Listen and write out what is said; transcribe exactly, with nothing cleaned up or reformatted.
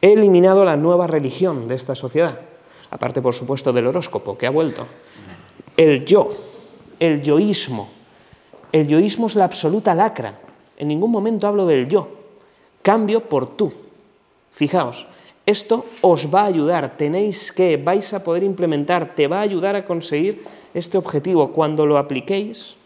He eliminado la nueva religión de esta sociedad, aparte, por supuesto, del horóscopo, que ha vuelto. El yo, el yoísmo. El yoísmo es la absoluta lacra. En ningún momento hablo del yo. Cambio por tú. Fijaos, esto os va a ayudar. Tenéis que, vais a poder implementar, te va a ayudar a conseguir este objetivo. Cuando lo apliquéis,